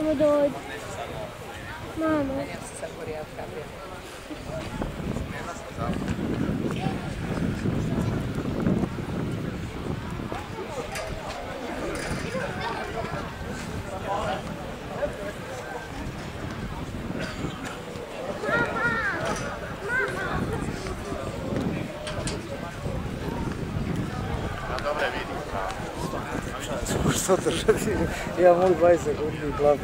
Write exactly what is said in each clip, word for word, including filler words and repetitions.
Mamo, dođi. Mamo. Što držati? Ja mogu dvadeset sekundi glavu.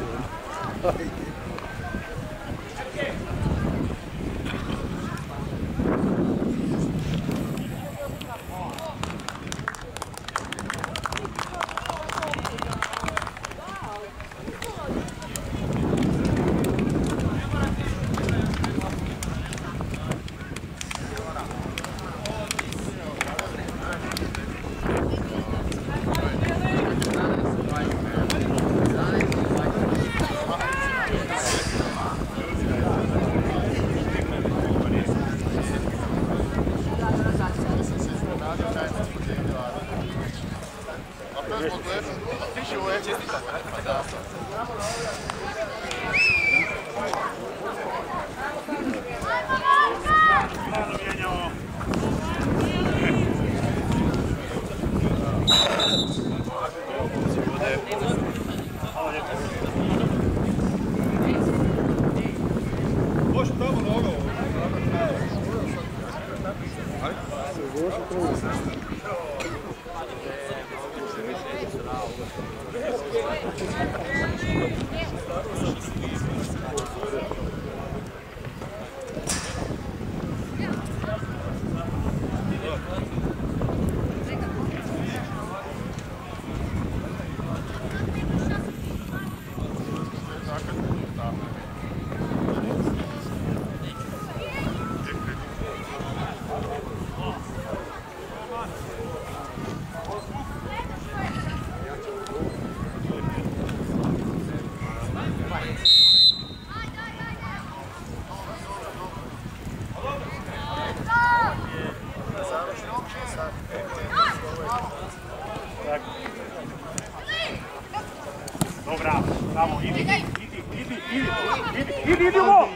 Dobra, bravo, idi, idi, idi, idi, idi, idi, idi ovo!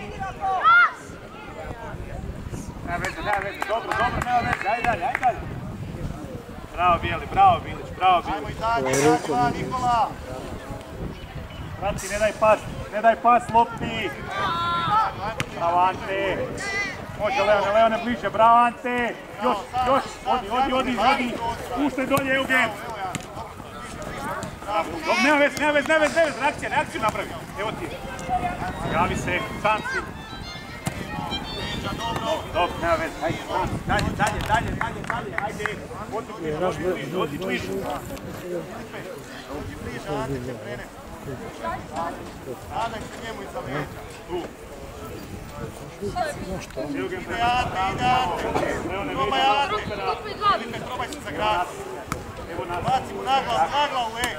Nema veze, nema veze, dobro, dobro, nema veze, ajde dalje, ajde dalje. Bravo Bijeli, bravo Bilić, bravo Bilić. Ajmo i dalje, Radima, Nikola! Vrati, ne daj pas, ne daj pas lopti. Bravo Ante. Može Leone, Leone bliže, bravo Ante. Još, još, odi, odi, odi, odi. Puštaj dolje, Eugen. Nema vez, nema vez, nema vez, nema vez, reakcija, reakciju napravi. Evo ti. Javi se, sam si. Dobro, nema vez, ajde, dalje, dalje, dalje, dalje, dalje, ajde. Odi bliže, odi bliže, odi bliže. Odi bliže, Ante će krene. Nadaj se njemu iza leđa. Tu. Ide Ante, ide Ante. Probaj Ante. Filipe, probaj se zagraditi. Baci mu na glavu, na glavu, ej.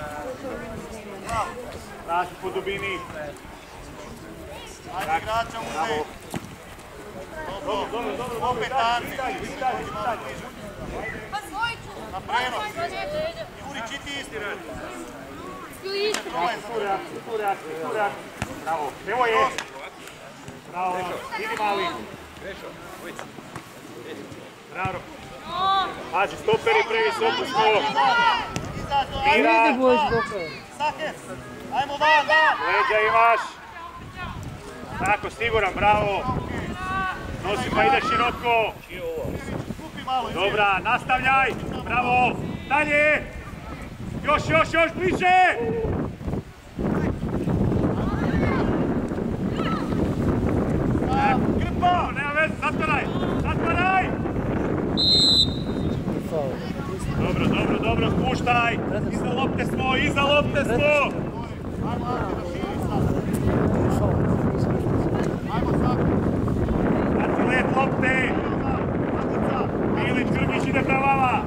Traži po dubini. Ajde, igrača uzej. Dobro, opet Ante. Na prenos. Jurić, i ti isti. Bravo, evo je. Bravo, idi mali. Bravo. Pazi, stoperi previsoko smo. Mira. Sake, ajmo van, van. Leđa imaš. Tako, siguran, bravo. Nosi pa ide široko. Dobra, nastavljaj. Bravo. Dalje. Još, još, još bliže. Grpo, nema veze, zatvaraj. Zatvaraj. Dobro, dobro, dobro, spuštaj. Iza lopte smo, iza lopte smo. Vrati let lopte. Bilić, Grgić ide prema vama.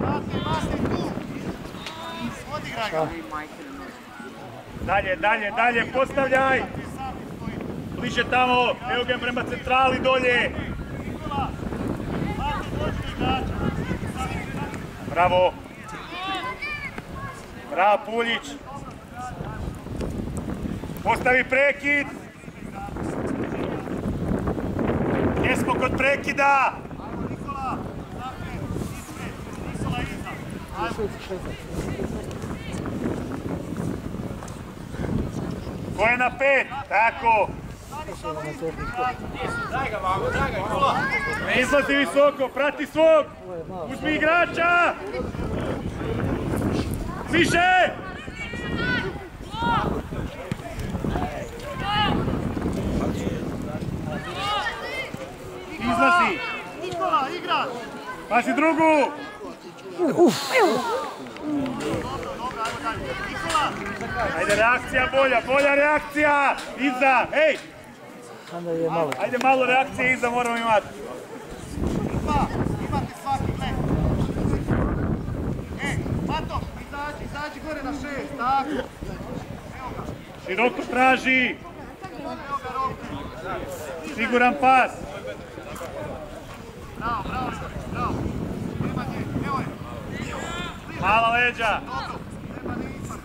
Dalje, dalje, dalje, postavljaj. Bliže tamo, Eugen prema centrali dolje. Bravo. Bravo Puljić. Postavi prekid. Gdje smo kod prekida? Ajmo Nikola, naprijed, ispred, Nikola iza. Ajmo. Ko je na pet? Tako. Daj ga, mago, daj ga, Nikola. Ne izlazi visoko, prati svog. Uzmi igrača. Više. Izlazi. Nikola, igrač. Pazi drugu. Dobro, dobro, ajmo dalje. Nikola. Ajde, reakcija bolja, bolja reakcija. Iza, ej. Onda je malo. Ajde, malo reakcije iza moramo imati. Dva, imate svaki, gle. E, Mato, izađi, izađi gore na šest, tako. Evo ga. Široko traži. Evo ga, Roki. Siguran pas. Bravo, bravo, bravo. Nema nje, evo je. Mala leđa. Dobro, nema ni ipak.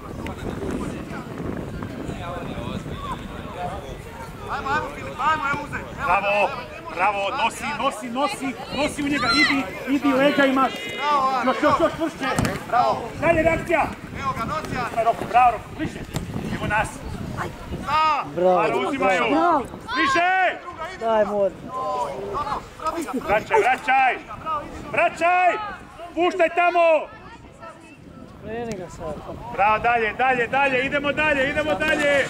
Ajmo, ajmo Filip, ajmo, evo uzet. Bravo, bravo, nosi, nosi, nosi, nosi u njega, idi, idi, leđa imaš. Bravo, Ana, Još, još, još, vršće. Bravo, dalje reakcija. evo ga, nosi Ana. Bravo, bravo, bliže. Evo nas. Da, Bravo, Aro, uzimaju. bravo. Bliže. Daj mod. dobro, probi ga, probi Vraćaj, vraćaj. Vraćaj. Puštaj tamo. Kreni ga sad. Bravo, dalje, dalje, dalje, idemo dalje, idemo dalje.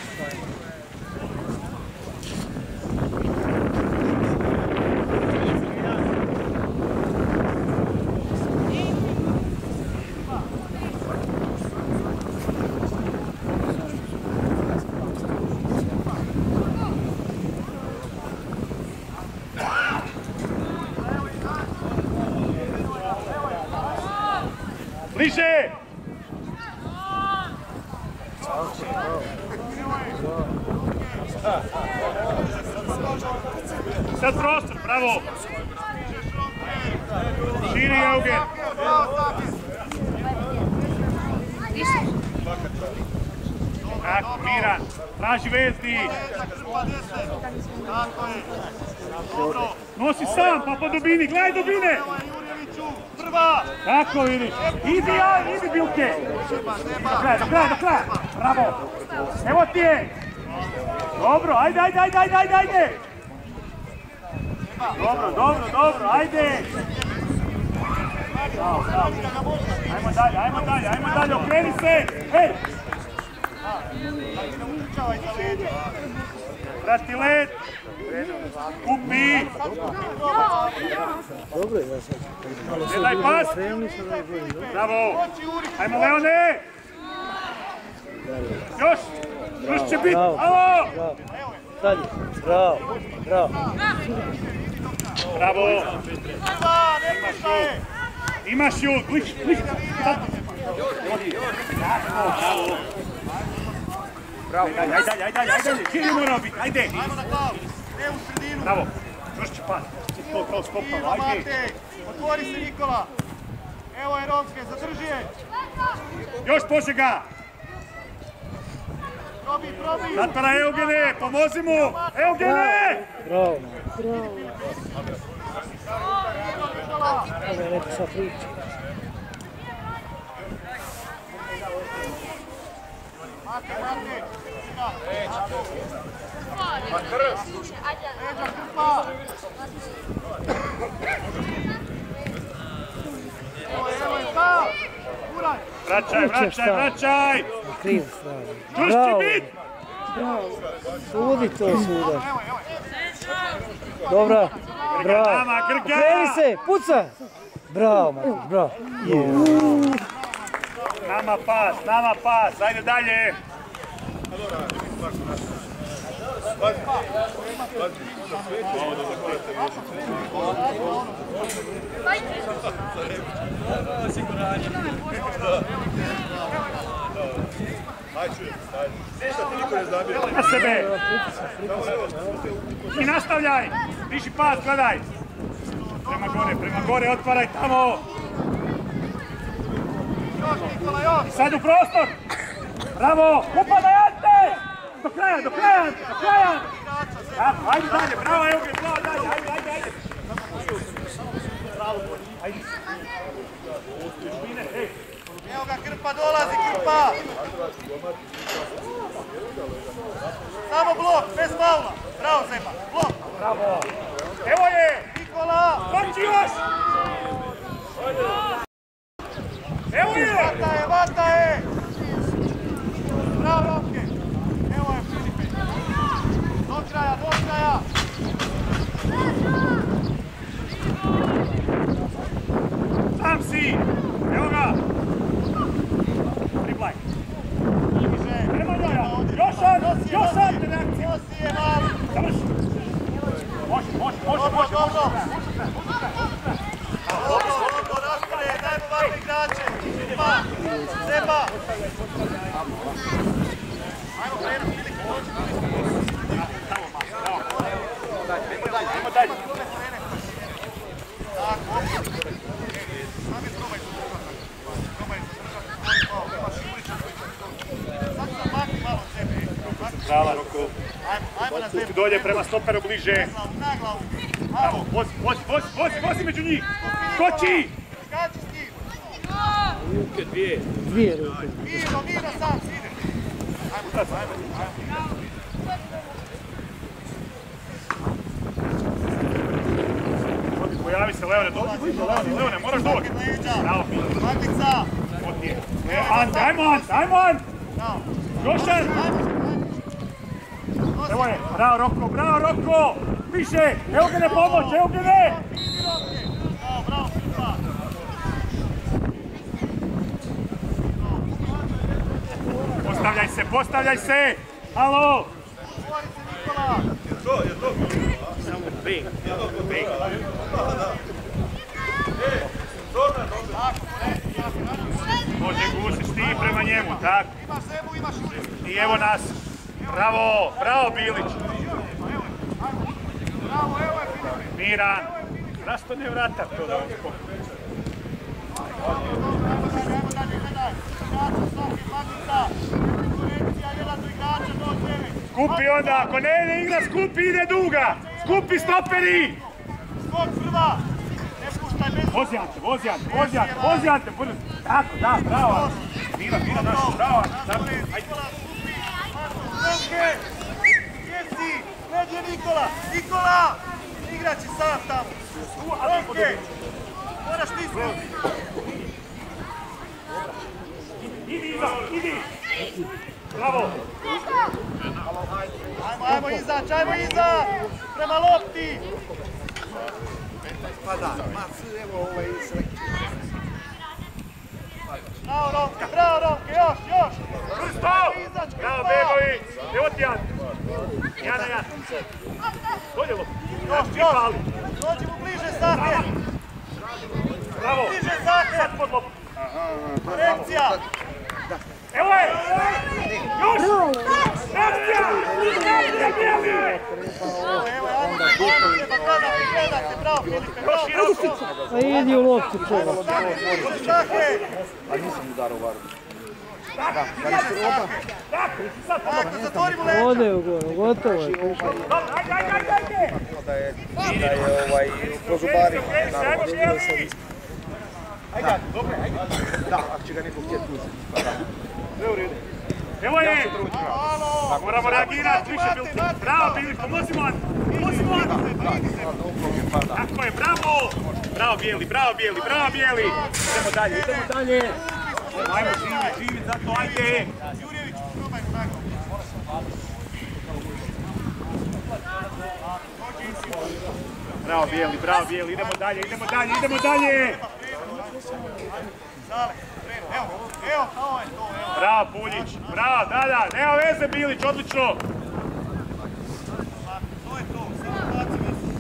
Bliže! Sad prostor, bravo! Širi Eugen! bravo, tako. Tako, Miran, traži vezdi! Leđa, krpa, deset. Tako je. Dobro. Nosi sam, pa po dubini, gledaj dubine! Evo je Jurjeviću, prva. Tako vidiš, idi ja, idi Bilke! Treba, treba. Do kraja, do kraja, do kraja! Bravo! Evo ti je! Dobro, ajde, ajde, ajde, ajde, ajde, ajde! Dobro, dobro, dobro, ajde! Bravo, bravo. Ajmo dalje, ajmo dalje, ajmo dalje, okreni se! Hej! Učavaj za leđa. Prati led! Kupi! Dobro je, ja sad. Ne daj pas! Spremni su da je bolji. Bravo! Ajmo Leone! Još! Još će biti! Bravo, Alo! bravo. Dalje. Bravo, bravo. Bravo! Prva, ne puštaj. Imaš ju! Bliž, bliž! Sad! Bravo! Ajde, ajde, ajde, ajde, ajde! Širi morao biti, ajde! Ajmo na glavu. Ne u sredinu. Bravo! Još će pas! To, to, stopalo, Nikola, ajde! Matej. Otvori se Nikola. Evo je Romske, zadrži je. Još Požega! Probi, probi. Zatvara Eugene! Pomozi mu! Eugene! Bravo. Nikola. Ovo je neko sa priča. Mate, mate. Leđa, krpa. Evo je, evo je, stav. Guraj. Vraćaj, vraćaj, vraćaj! Krivo strano. Još će Bravo. bit! Sudi to suda. Evo je, evo je. Dobra. Bravo. Nama, Grga! Okreni se, puca. Bravo, Matić, bravo. Nama pas, nama pas, ajde dalje! Na sebe! I nastavljaj! Viši pas, gledaj! Prema gore, prema gore, otvaraj tamo! Još, Nikola, još. Sad u prostor! Bravo! Upadaj Ante! do kraja, do kraja, do kraja! Ajde dalje, bravo Eugen, bravo dalje, ajde, ajde, ajde! Bravo, ajde! Evo ga, Krpa dolazi, Krpa! Samo blok, bez faula! Bravo Zema, blok! Bravo! Evo je! Nikola! Doći još! Evo je! Vata je, vata je! Bravo Romke! Evo je Filipe! Do kraja, do kraja! Sam si! Evo ga! Priplaj! Nema njoja! Jošan! Jošan! Nosi je mali! Završi! Može, može, može, Dobro, može! dobro! Dobro, dobro, raspore, dajmo ovakve igrače! Zeba! Zeba! Ajmo krenu, Filipe, dođi! Ajmo dalje! Tako. Sami probaj zadržati. Probaj zadržati. Imaš Jurića koji će to. Sad sam makni malo sebe. Brava, Roko. Ajmo, ajmo na Zebu. Dolje prema stoperu bliže. Na glavu, na glavu. Bravo, vozi, vozi, vozi, vozi, vozi među njih. Koči! Skači s njim. Ruke dvije. Dvije ruke. Mirno, mirno sam si ide. Ajmo, ajmo, ajmo. Pojavi se Leone, dođi, Leone, moraš doći. Bravo, Magnica. Ante, ajmo Ante, ajmo Ante! Jošan! Evo je, bravo Roko, bravo Roko! Više, evo ga ne pomoć, evo ga ne! Bravo, bravo, Filipa. Postavljaj se, postavljaj se! Halo! Govori se Nikola. Je to, je to. Samo beg, beg. Može gušiš ti prema njemu, tako? Imaš Zebu, imaš Jurića. I evo nas. Bravo, bravo Bilić. Bravo, evo je Filipe. Miran. Zašto ne vratar to da vam skoro? Ajmo dalje, ajmo dalje, gledaj. Igrača, Sofi, Magnica. Konkurencija, jedan do igrača, do devet. Skupi onda, ako ne ide igra, skupi ide duga. Skupi stoperi. Skok prva. Ne puštaj bez... Vozi Ante, vozi Ante, vozi Ante, vozi Ante. Tako, da, bravo. Mira, mira, naš, bravo. Ajde. Nikola, skupi. Marko, Romke. Gdje si? Gdje je Nikola? Nikola! Igrači sam tamo. Romke. Moraš ti skupi. Idi, Iza, idi. Bravo. Ajmo, ajmo izaći, ajmo iza! Prema lopti! Pa da, ma evo ovaj selektor. Bravo Romke, bravo Romke, još, još! Krsto! Bravo Begović. Evo ti Ante. Jana, Jana. Dolje loptu. Još, još! Dođi mu bliže, Sahe! Bravo. Bliže, Sahe! Sad pod loptu. Korekcija! Evo je! Još! Akcija! Akcija, bijeli! Evo, ajmo, treba gledati, gledati, bravo Filipe, bravo, bravo! A idi u loptu čega. Sahe! A nisam udarao varu. Da, da li se oba? Da, sad pod loptu. Tako, zatvori mu leđa! Ode u gore, gotovo je. Dobro, ajde, ajde, ajde, ajde! Da je, da je ovaj, po zubari. Ajmo, bijeli! Ajde, dobro, ajde. Da, ako će ga neko htjeti uzeti. Sve u redu. Evo je! Moramo reagirati, više bil... Bravo, Bilić, pomozimo Ante! Pomozimo Ante! Tako je, bravo! Bravo, Bijeli, bravo, Bijeli, bravo, Bijeli! Idemo dalje, idemo dalje! Ajmo, živi, živi, zato, ajde! Jurjević, probaj mu naglavu. Bravo, Bijeli, bravo, Bijeli, idemo dalje, idemo dalje, idemo dalje! Zale, krenu, evo, evo, to je to, evo. Bravo, Puljić, bravo, da, da, nema veze, Bilić, odlično! To je to, samo baci visu.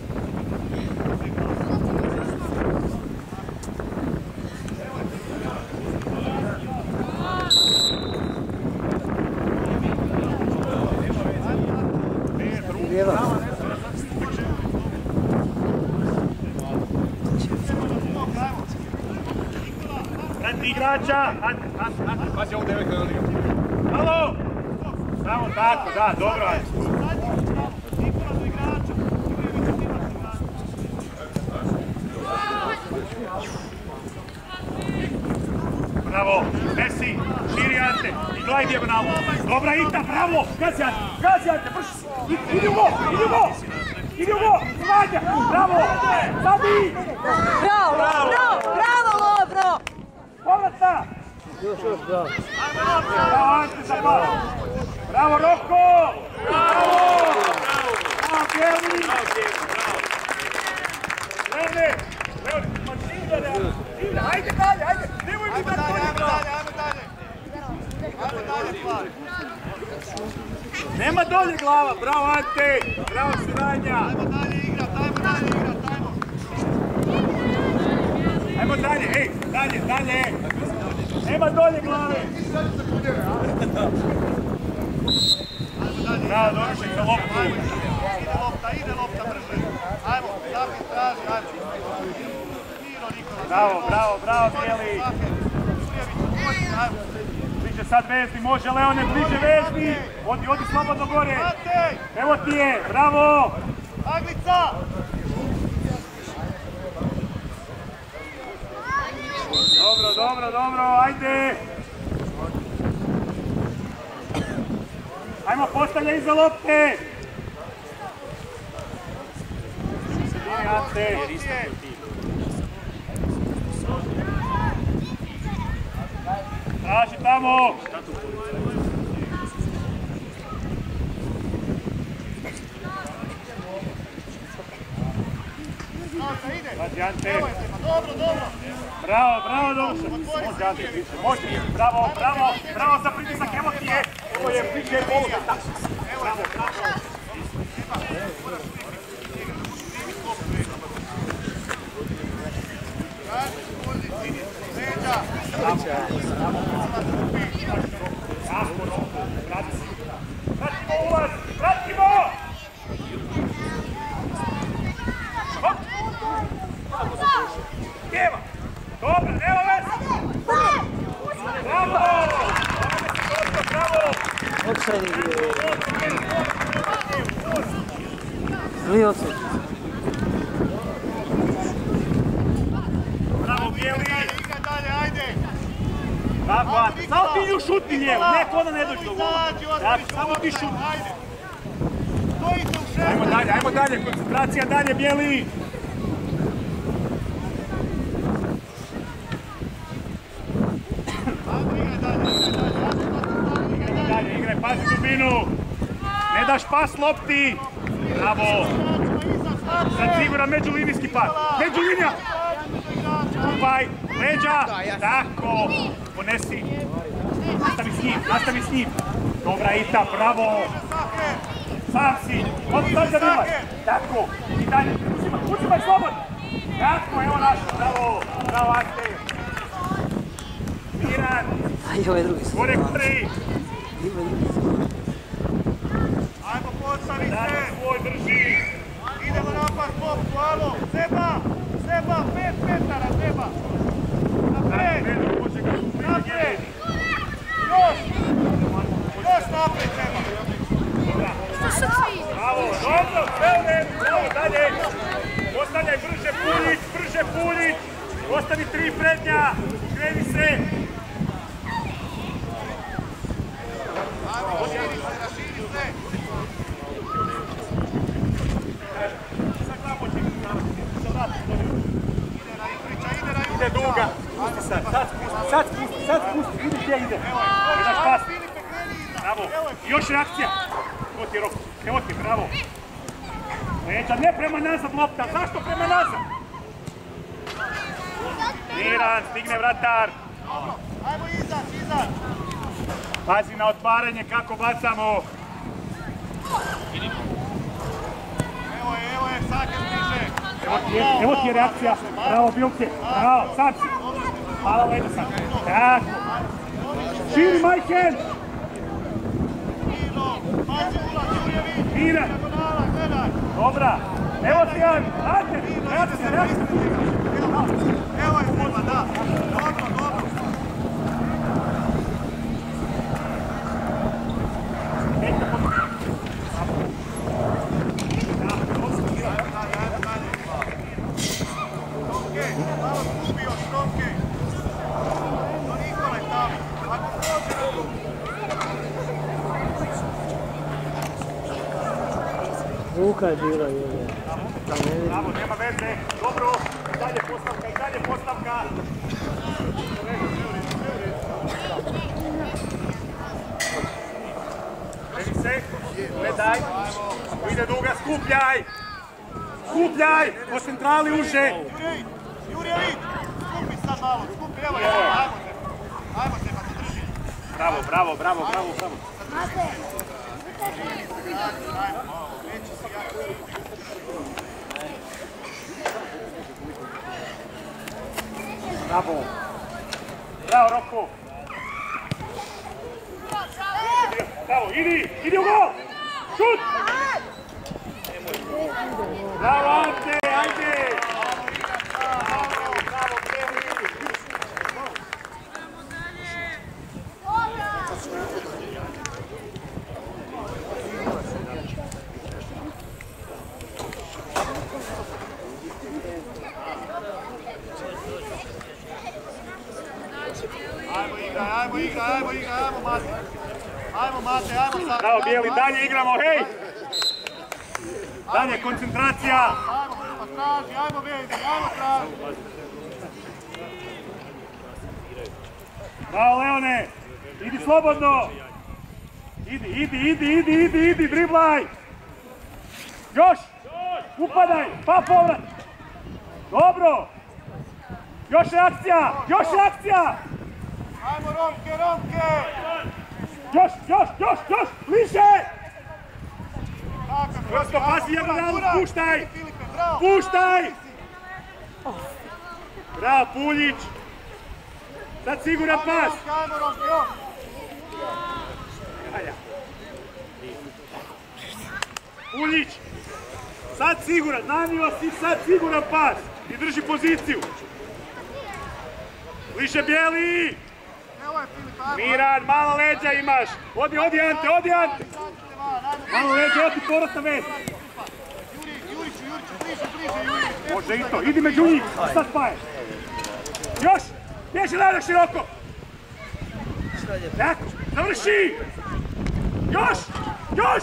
Prati igrača! Ante, Ante, Ante, pazi ovu devojku, evo liga. Halo! Bravo, tako, da, dobro. Nikola do igrača. Bravo, Messi, širi Ante, i gledaj dijagonalu. Dobra Ita, bravo, gazi Ante, gazi Ante, brši si. Idi u gol, idi u gol, idi u gol, Zvanja, bravo, Zabi. Bravo, bravo, bravo, Lovro. Povratna. Još, još, bravo. Bravo Ante za par. Bravo Roko, bravo. Bravo Bjeli. Leone, Leone, mačina, ide, ajde dalje, ajde. Nemoj mi da to Ajmo je bravo. dalje, ajmo dalje. Ajmo dalje, stvar. Nema dolje glava, bravo Ante, bravo Siranja. Ajmo dalje igrat, ajmo dalje igrat, ajmo. Ajmo dalje, ej, dalje, dalje. Nema dolje glave. Bravo, Dorišek za loptu. Ide lopta, ide lopta brže. Ajmo, Zahir traži, ajmo. Miro Nikola. Bravo, bravo, bravo, Bijeli. Zahir, Jurjević, moći, ajmo. Bliže sad Vezni, može Leone, bliže Vezni. Odi, odi slobodno gore. Matej, Evo ti je, bravo. Aglica. Dobro, dobro, dobro, ajde. Ajmo, postavlja iza lopte. Idi, Ante. Traži tamo. Traži Ante. Dobro, dobro. Bravo, bravo, dobro. Može Ante priče, može. Bravo, bravo, bravo za pritisak, evo ti je. Evo je, priče je bol. Bravo, bravo. Jako Roko, vrati se. Vratimo ulaz, vratimo! Hop! Kijeva! Dobro, evo veze! Bravo! Dobro, bravo! Offside je bio. Nije offside. Bravo, Bijeli! Igra dalje, ajde. Tako, Ante, samo ti nju šutni lijevo, neko onda ne dođe do gola. Izađi, Tako, ostavi samo ti šutni. Ajde. Stojite u šefu. Ajmo dalje, ajmo dalje, koncentracija dalje, Bijeli! Ajmo, igraj dalje, igraj dalje. Igraj dalje. Dalje, igraj, pazi dubinu! Ne daš pas lopti! Bravo! Sad siguran međulinijski pas! Međulinija! Čuvaj! Leđa! Tako! Ponesi! Nastavi s njim, nastavi s njim! Dobra Ita, bravo! Sam si! Odmah sad zanimaš! Tako! I dalje! Uzimaj, uzimaj slobodno! Tako, evo naša! Bravo! Bravo, Ante! Miran! Aj, ovaj drugi se. Gore, gore! Ima drugi se. Ajmo, postavi Dalje, se. svoj drži! Idemo napad loptu, alo. Seba, Seba, pet metara, Seba. Napred, napred. Još. Još napred, Seba. Bravo, dobro, sve u redu, bravo, dalje. Postavljaj brže Puljić, brže Puljić. Ostavi tri prednja, kreni se. Ajmo, raširi se, raširi se. Sad gledamo će mi znavati, se vrati do nju. Ide na Ivrića, ide na Ivrića. Ide duga, pusti sad, sad spusti, sad spusti, sad spusti, vidi gdje ide. Ne daš pas. Filipe, kreni iza. Bravo, još reakcija. Evo ti je Roko, evo ti, bravo. Leđa, ne prema nazad lopta, zašto prema nazad? Miran, stigne vratar. Ajmo izać, izać. Pazi na otvaranje kako bacamo. Evo je, evo je, Saker bliže. Evo ti je, evo ti je reakcija. Bravo, Bilke. Bravo, sam si. Hvala, leđa sad. Tako. Širi, Majken. Milo, pazi ulaz, Jurjević. Mira. Dijagonala, gledaj. Dobra. Evo ti Jan. Ajde, reakcija, reakcija. Evo je Seba, da. Dobro, dobro. Ruka je bila, je. Bravo, nema veze. Dobro, i dalje postavka, i dalje postavka. Vedi se, gledaj. Ide duga, skupljaj. Skupljaj, po centrali uže. Jurija, vid! Skupi sad malo, skupi, evo, evo, ajmo se. Ajmo se, pa se drži. Bravo, bravo, bravo, bravo, bravo. Bravo. Bravo, Roko. Bravo, idi, idi u gol. Šut. Bravo, Ante, ajde. Bravo, bravo, Ajmo igraj, ajmo igraj, ajmo igraj, ajmo Mate. Ajmo Mate, ajmo sad. Bravo, Bijeli, dalje igramo, hej! Dalje, koncentracija! Ajmo, pa traži, ajmo Vejde, ajmo traži. Bravo, Leone! Idi slobodno! Idi, idi, idi, idi, idi, idi, driblaj! Još! Upadaj, pa povrat! Dobro! Još je akcija, još je akcija! Ajmo Romke, Romke! Još, još, još, još, bliže! Tako, Prosto pasi Jagoranu, puštaj! Filipe, bravo! Puštaj! Bravo, Puljić! Sad siguran pas! Ajmo Romke, jo! Puljić! Sad siguran, nanio si sad siguran pas! I drži poziciju! Bliže Bijeli! Evo je Filipe, ajmo! Miran, malo leđa imaš! Odi, odi Ante, odi Ante! Malo leđa, odi povratna vez! Juri, Juriću, Juriću, bliže, bliže, Juri! Može i to, idi među njih, sad spaje! Još! Bježi Lena široko! Tako, završi! Još! Još!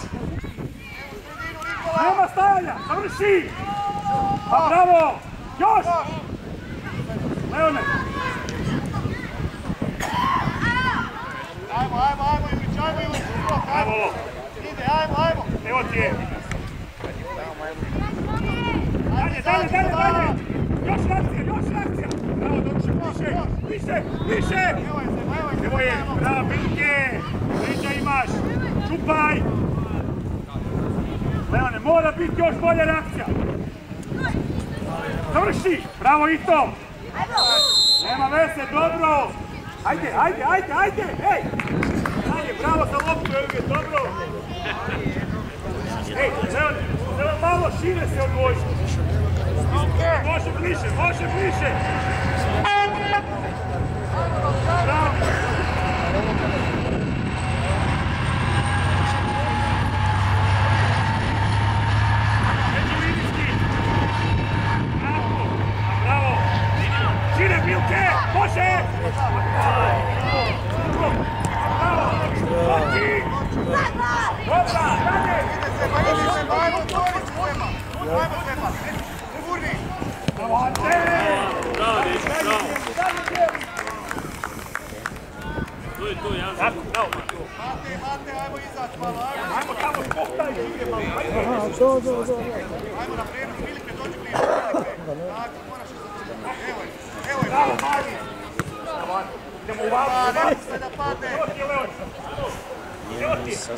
Nema stajanja, završi! Pa bravo! Još! Leone! Ajmo, ajmo, ajmo Jurić, ajmo Jurić, ajmo! Evo! Ide, ajmo, ajmo! Evo ti je! Dalje, dalje, dalje, dalje! Još reakcija, još reakcija! Bravo, doći više, više, više! Evo je, evo je! Evo je, bravo, Bilke! Leđa imaš! Čupaj! Leone, mora biti još bolja reakcija! Završi! Bravo, Ito! Nema veze, dobro! Ajde, ajde, ajde, ajde! Ej! Ajde, bravo za loptu, evo je, dobro! Ej, Leone, treba malo šire se odvojiti! Može bliže, može bliže! Bravo! Međulinijski! Bravo! Bravo! Šire Bilke! Može! Bravo! Oči! Dobra! Dalje! Ide se, pa ide se, pa ajmo otvoriti Sema! Ajmo Sema! Ne gurni! Bravo, Ante! Bravo, dečko, bravo. Tu je tu, ja sam. Bravo. Mate, Mate, ajmo izaći malo, ajmo! Ajmo tamo skoptaj igre malo. Aha, do, do, do. Ajmo na prenos, Filipe, dođi bliže, Filipe! Tako, moraš izaći. Evo je, evo je! Bravo, Mari! Idemo u valu, Pa, u valu. ne se da padne! Evo ti je Leon. Evo ti je.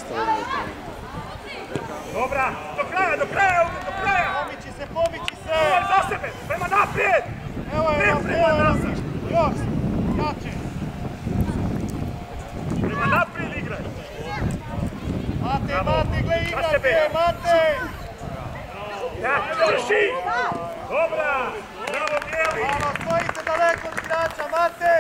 Dobra, do kraja, do kraja, do kraja! Pomiči se, pomiči se! Dobar za sebe, prema naprijed! Evo je, Ne evo prema je, nazad! još! Jače! Prema naprijed igraj! Mate, Mate, gle Za sebe. igrate, Mate! Ja, drži! Dobra! Bravo, Bijeli! Malo, stojite daleko od igrača, Mate!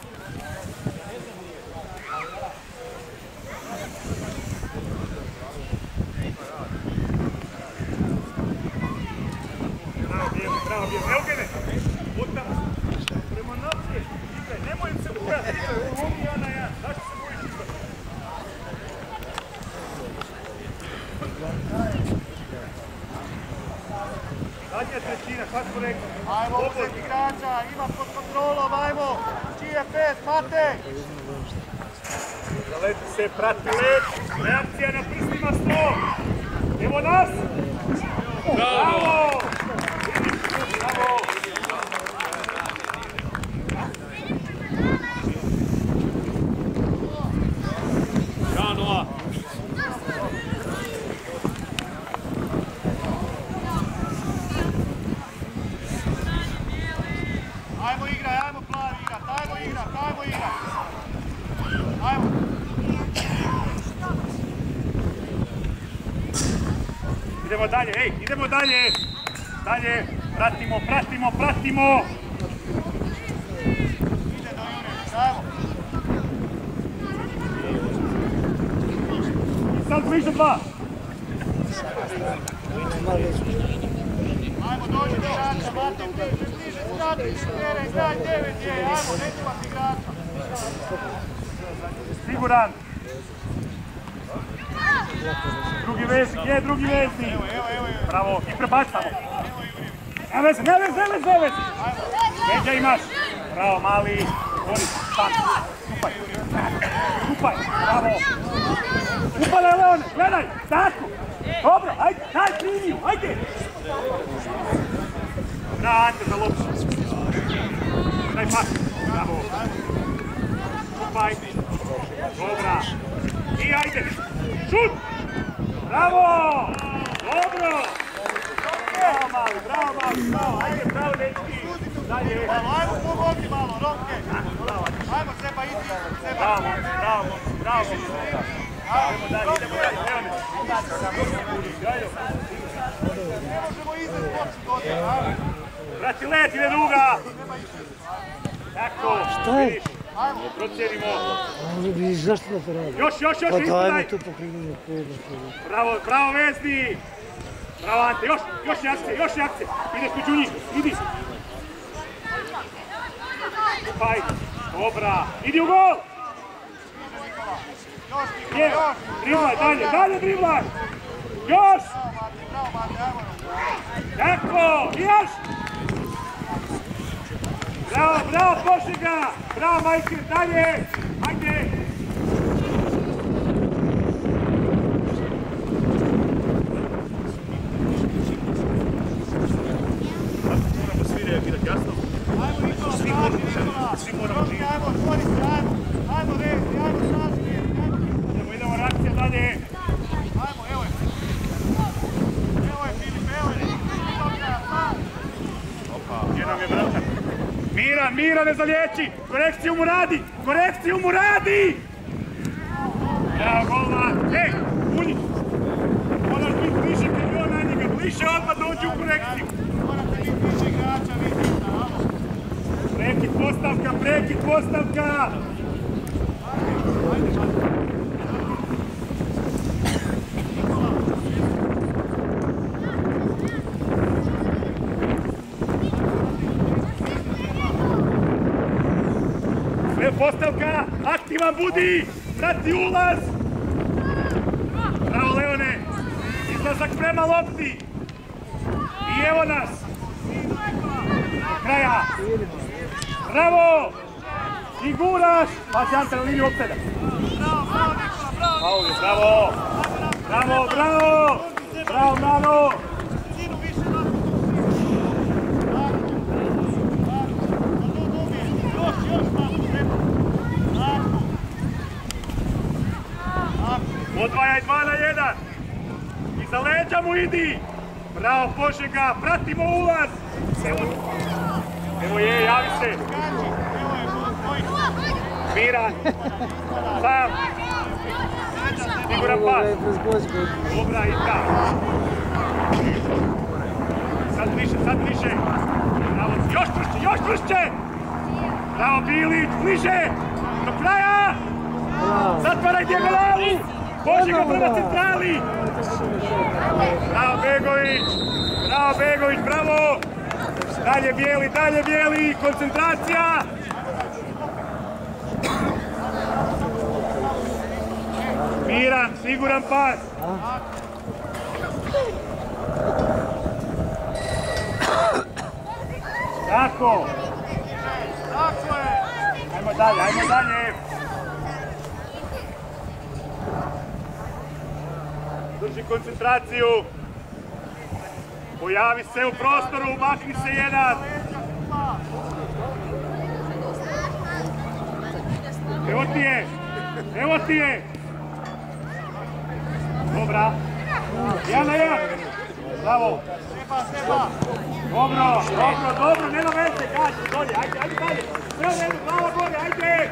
Bravo, Bijeli, bravo, Bijeli! Evo gene! Od tamo! Prema naprijed! Igraj, nemoj im se bojati! Igraj, ovo je jedan na jedan! Zašto se bojiš igrati? Zadnja trećina, kako smo rekli? Ajmo, uzeti igrača, ima pod kontrolom, ajmo. Čiji je pet, Matej? Zaleti se, prati let. Reakcija na prstima sto. Evo nas. Bravo! Bravo! Janova! Ajmo igraj, ajmo plavi igrat, ajmo igrat, ajmo igrat. Ajmo. Idemo dalje, ej, idemo dalje. Dalje, pratimo, pratimo, pratimo. Ide do Jurjevića, ajmo. I sad bliže dva. Ajmo, dođi do igrača, Matej, bliže, bliže, skratni se mjere, igraj devet je, ajmo, ne čuvati igrača. Siguran. Drugi veznik, je drugi veznik. Evo, evo, evo. Bravo, i prebacamo. Ne vezi, ne vezi, ne vezi, ne vezi. Veđa imaš. Bravo, mali. Boris, stan. Stupaj. Stupaj, bravo. Upale, Leone, gledaj, tako. Dobro, ajde, daj liniju, ajde. Da, Ante, za lopšu. Daj pas. Bravo. Stupaj. Dobra. I ajde. Šut. Bravo. Dobro. Bravo, mali, bravo, mali, bravo. Ajde, bravo, dečki. Dalje. Malo, ajmo, pomogi malo, Romke. Ajmo, Seba, idi, Seba. Bravo, bravo, bravo. Idemo dalje, idemo dalje. Leone. Ne možemo izać poču dođe, ajmo. Vrati let, ide druga. Tako, Šta je? vidiš. Procijenimo. Ali bi zašto da to radi? Još, još, još, Pa izdaj. dajmo tu pokrivimo pojedno. Bravo, bravo vezni. Bravo Ante, još, još je akcije, još je akcije. Ideš među njih, idi. Stupaj, dobra. Idi u gol. Još, Nikola, Je, još. driblaj, dalje, dalje driblaj. Još. Bravo, Matej, bravo, Matej, ajmo. Tako, još. Bravo, bravo, Požega. Bravo, Majker, dalje. Ajde. Moramo svi reagirati, jasno? Ajmo, Nikola, traži, Nikola. Svi moramo Romke, živjeti. ajmo, otvori se, ajmo. Ajmo, Rezi, ajmo, traži, Rezi, ajmo. Idemo, idemo, reakcija dalje. Ajmo, evo je. Evo je, Filip, evo je. Nikola, sam. Gdje nam je vratak? Miran, Miran ne zaliječi! Korekciju mu radi! Korekciju mu radi! Evo golman! Ej, Unić! Moraš biti bliže kad je on na njega. Bliže odmah dođi u korekciju. Morate biti više igrača, vidite, alo. Prekid postavka, prekid postavka! Sve postavka, aktivan budi! Prati ulaz! Bravo Leone! Izlazak prema lopti! I evo nas! Do kraja! Bravo! Siguraš! Pazi Ante na liniju opseda! Bravo, bravo! Bravo, bravo! Bravo, bravo! Sinu više na tako. Tako. Tako. Dobije. Još, još malo. Treba. Tako. Tako. Odvajaj dva na jedan! Iza leđa mu idi! Bravo Požega! Pratimo ulaz! Evo, evo je, javi se! Kači. Evo je, tvojih. Miran! Sam! Siguran pas! Dobra, Ika! Sad više, sad više! Bravo, još čvršće, još čvršće! Bravo Bilić, bliže! Do kraja! Zatvaraj dijagolalu! Požega prema centrali! Bravo Begović! Bravo Begović, bravo! Dalje bijeli, dalje bijeli! Koncentracija! Miran, siguran pas! Tako! Tako je! Ajmo dalje, ajmo dalje! Drži koncentraciju! Pojavi se u prostoru, makni se jedan! Evo ti je! Evo ti je! Dobra! Jedan na jedan! Bravo! Dobro, dobro, dobro, nema veze, kaži, dolje, ajde, ajde dalje! Sve u redu, bravo, gore, ajde!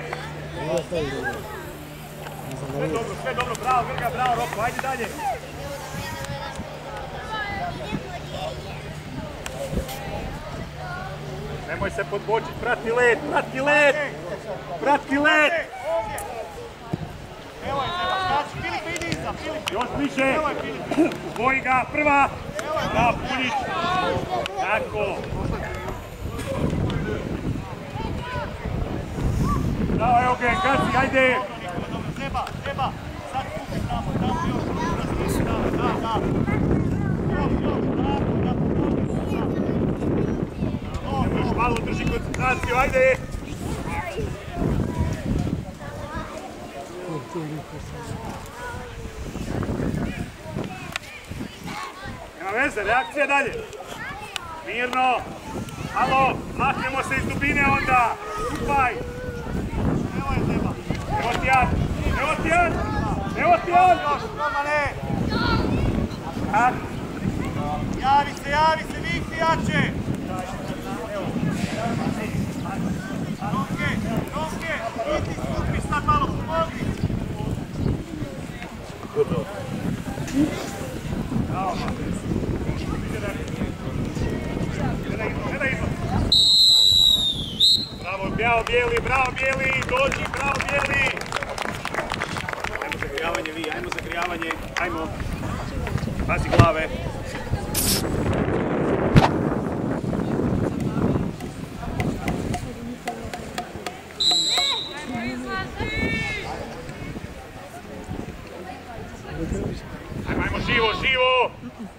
Sve dobro, sve dobro, bravo, Grga, bravo, Roko, ajde dalje! Nemoj se podbočiti, prati led, prati led! Prati led! Evo je, treba skači, Filipe, idi iza, Filipe! Još više! Uboji ga, prva! Da, Puljić! Tako! Bravo, evo ga, Gazi, ajde! Treba, treba! Sad kupi tamo, tamo još, različi tamo, da, da! Još, još, tako, da pomoći, da! Još malo drži koncentraciju, ajde! Nema veze, reakcija dalje. Mirno. Halo, mahnemo se iz dubine onda. Stupaj. Evo je treba! Evo ti jedan. Evo ti jedan. Evo ti jedan. Još, Romane! Tak. Javi se, javi se, vikni jače! Romke, Romke, idi skupi sad malo, pomogni! Bravo. Bravo, bravo, bijeli, bravo, bijeli, dođi, bravo, bijeli. Ajmo zagrijavanje vi, ajmo zagrijavanje, ajmo. Pazi glave. Ajmo, ajmo, živo, živo!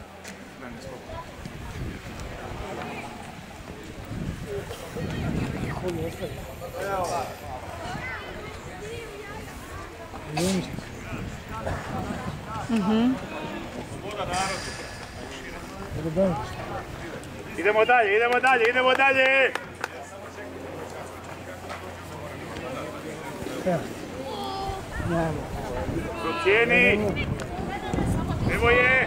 Idemo dalje, idemo dalje, idemo dalje! Procijeni! Evo je!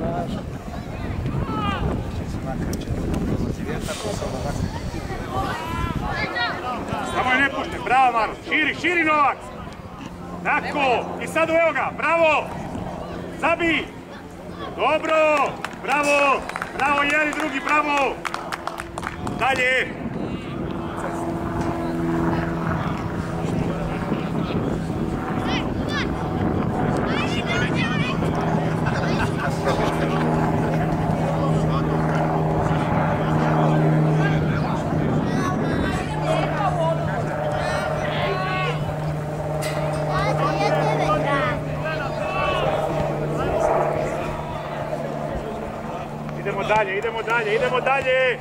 Samo je ne pušte, bravo Maro, širi, širi Novak! Tako, i sad evo ga, bravo! Zabij! Dobro, bravo! Bravo, jedan i drugi, bravo! Dalje! Idemo dalje, idemo dalje, idemo dalje!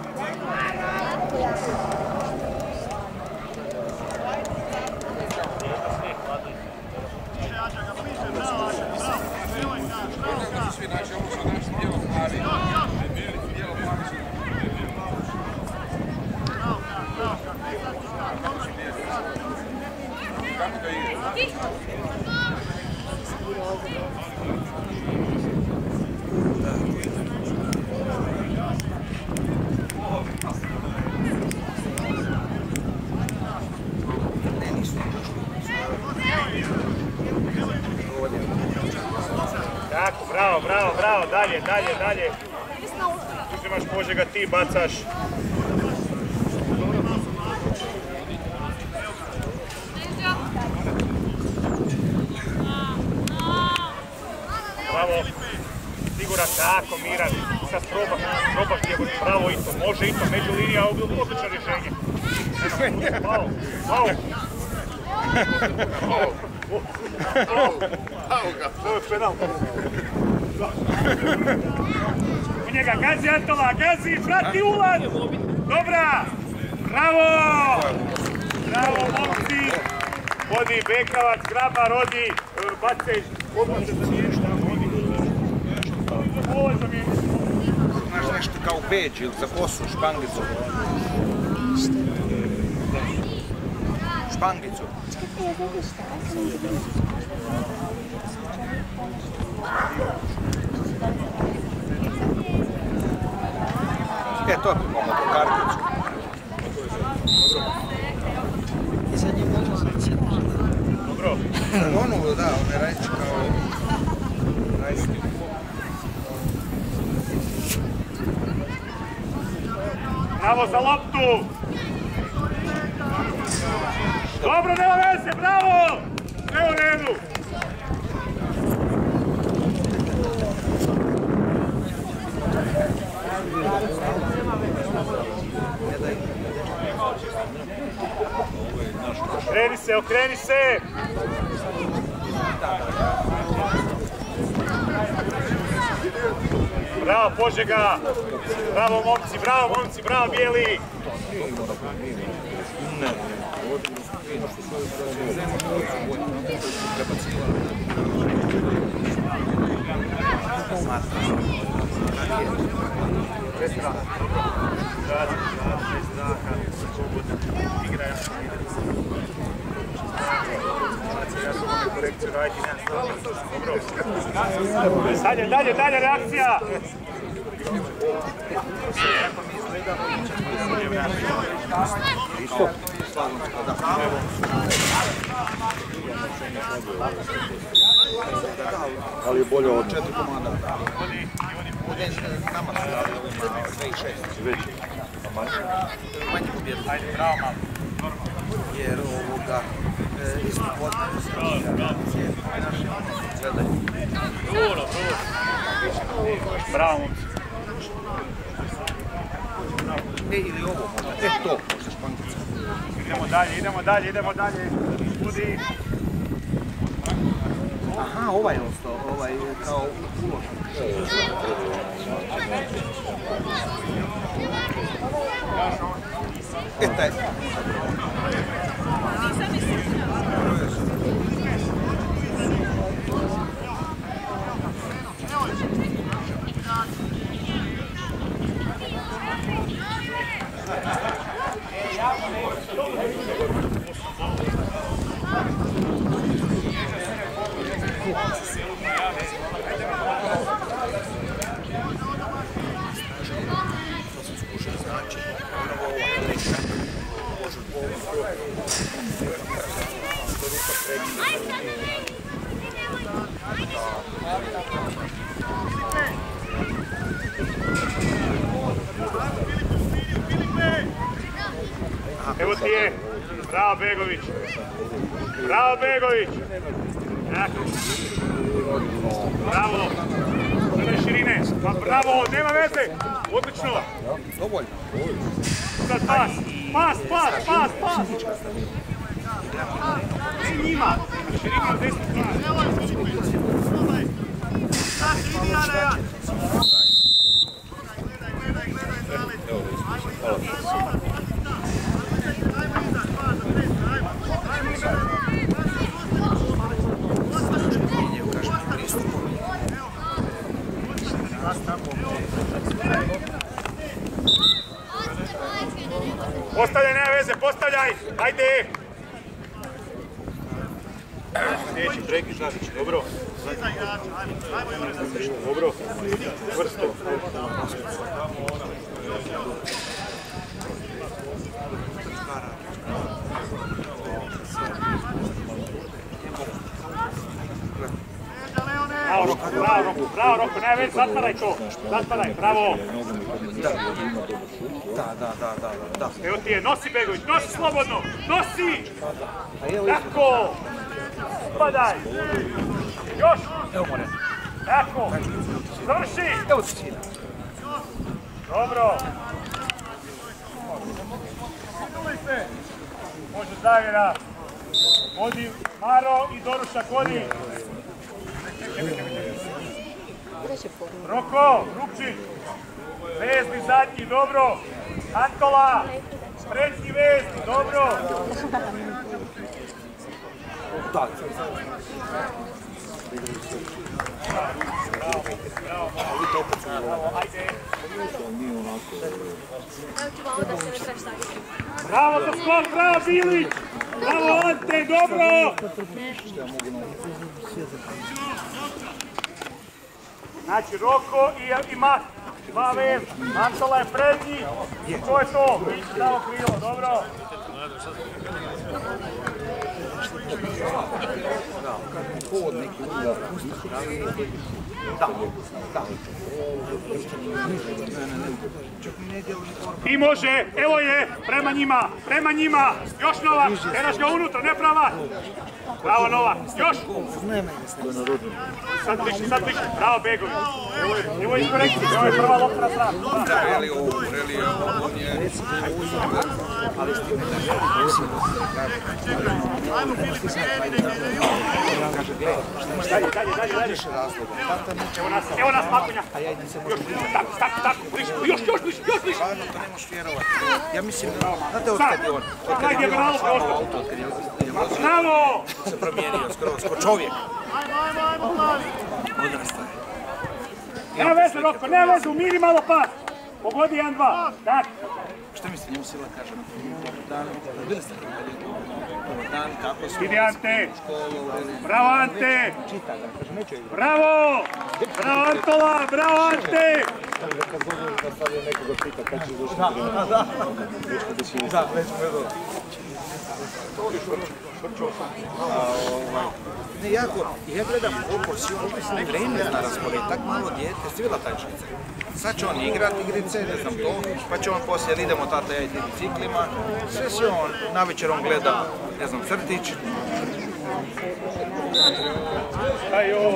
Tako, bravo, bravo, bravo, dalje, dalje, dalje. Uzimaš Požega, ti bacaš. Bravo, siguran, tako, miran. Sad probaš, probaš ti je bravo Ito, može Ito, među linija, odlično rješenje. Pao, pao. Ovo je penal. U njega gazi Antola, gazi, vrati ulaz! Dobra! Bravo! Bravo, momci! Vodi Bekavac, Grabar, odi, Bacej, odmah se zamijeniti, vodi. Ovo je zamijeniti. Znaš nešto kao beđ ili za kosu, špangicu? Špangicu. E, to bi pomoglo karticu. I sad njim možda sam cijelo. Dobro. Ono, da, on je reći kao... Rajski. Bravo za loptu! Dobro, nema veze, bravo! Sve u redu! Okreni se, okreni se! Bravo Požega! Bravo momci, bravo momci, bravo bijeli! Dalje, dalje, dalje, reakcija! Ali je bolje od četiri komanda. Nama su dali ovima dve i šest. Već. Manje pobjede. Ajde, bravo malo. Jer ovoga isto potpuno se gledaju. Dobro, dobro. Bravo momci. E, ili ovo možda. E, to možda špankica. Idemo dalje, idemo dalje, idemo dalje. Budi. Aha, ovaj je ostao, ovaj kao uložen. E, taj. Evo ti je, bravo Begović, bravo Begović, bravo, sada širine, pa bravo, nema veze, odlično, Dovoljno. sad pas, pas, pas, pas, pas, ne njima, širine od desni pas. Postavljaj, nema veze, postavljaj, ajde! Sljedeći, Dreki Žabić, dobro. Dobro, vrsto. Bravo Roku, bravo Roku, bravo Roku, nema veze, zatvaraj to, zatvaraj, bravo. Da, da, da, da, da. Evo ti je, nosi Begović, nosi slobodno, nosi! Tako! Spadaj! Još! Evo more. Tako! Završi! Evo ti sina. Dobro! Može Zavjera. Vodi Maro i Dorušak vodi. Roko, Rupčić. Vezni zadnji, dobro. Antola, prednji vesti, dobro. Tak. Bravo za skok, bravo Bilić! Bravo Ante, dobro! Znači Roko i, i Mat, dva vez, Antola je prednji, to je to, pravo krilo, dobro. I može, evo je, prema njima, prema njima, još Novak, teraš ga unutra, ne prava. Bravo Novak, još! Sad bliži, sad bliži, bravo Begović. Evo je iskorekcije, evo je prva lopta na stranu. Reli ovo, reli ovo, on je... Ali s time da Ajmo Filipe, kreni, nek ide još. kaže, gledaj, Dalje, dalje, dalje, dalje. Evo nas, evo nas Makonja. Još, tako, tako, tako, bliži, još, još bliži, još bliži. stvarno to ne možeš vjerovati. Ja mislim, znate od kad je on? Od kad je bio stvarno auto, od kad je vozio, Bravo! se promijenio skroz, ko čovjek. Ajmo, ajmo, ajmo, plavi. Odrasta je. Nema veze, Roko, nema veze, umiri malo pas. Pogodi jedan, dva. Tako. Šta misli, njemu sila kaže na dobar dan, bili ste kad je to, dobar dan, kako smo, Idi Ante! školu, Bravo Ante! čita ga, kaže neće ići. Bravo! Bravo Antola! Bravo Ante! Kad dođe da sad je nekoga pita kad će došli. Da, da, da, već mu je dobro. Ne, jako, ja gledam oko, svi ono vreme na raspored, tak malo dijete, svi vidjela taj švice. Sad će on igrat igrice, ne znam to, pa će on poslije, jer idemo tata ja idem biciklima, sve si on, navečer on gleda, ne znam, crtić. Ajo!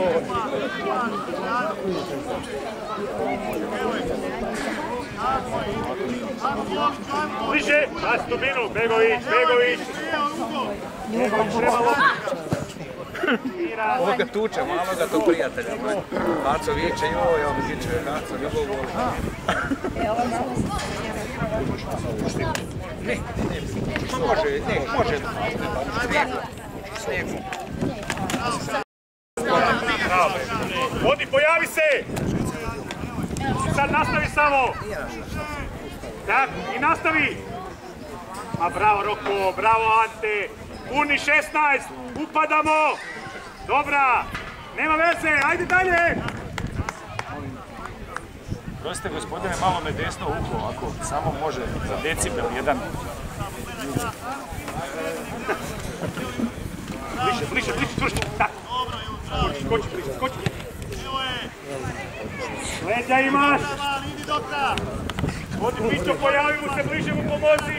Bliže, na stubinu, Begović, Begović! Begović treba loptu. Ovo ga tuče, malo ga to prijatelja. Baco viče, joj, ovo viče, Baco, ljubav voli. Ne, ne, može, ne, može. Snijegu. Vodi, pojavi se! Sad nastavi samo! Tako, i nastavi! Ma bravo Roko, bravo Ante! Puni šesnaest, upadamo! Dobra, nema veze, ajde dalje! Prostite gospodine, malo me desno uho, ako samo može za decibel jedan. Bliže, bliže, bliže, čvršće, tako. Skoči, skoči, bliže, skoči. Leđa imaš! Idi do kraja. Vodi Pićo, pojavi mu se, bliže mu pomozi!